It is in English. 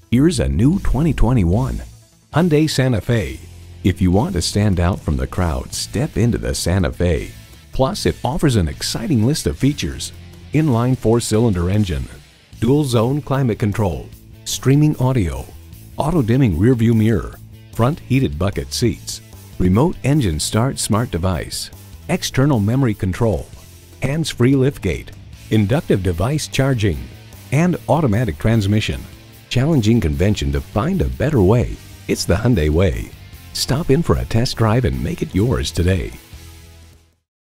Here's a new 2021 Hyundai Santa Fe. If you want to stand out from the crowd, step into the Santa Fe. Plus, it offers an exciting list of features: inline 4-cylinder engine, dual zone climate control, streaming audio, auto dimming rearview mirror, front heated bucket seats, remote engine start smart device, external memory control, hands-free liftgate, inductive device charging, and automatic transmission. Challenging convention to find a better way. It's the Hyundai way. Stop in for a test drive and make it yours today.